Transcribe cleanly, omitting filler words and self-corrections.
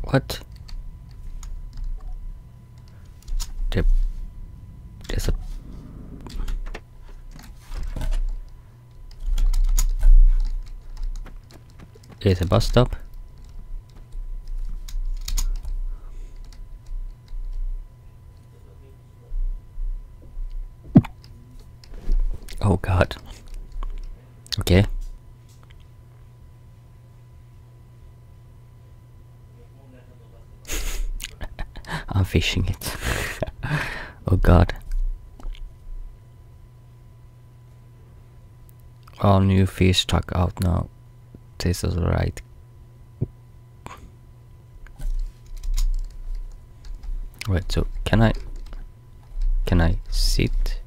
What? There's a... There's a bus stop. Oh god. Okay. I'm fishing it. Oh god. All new fish stock out now. This is right. Wait, so can I sit?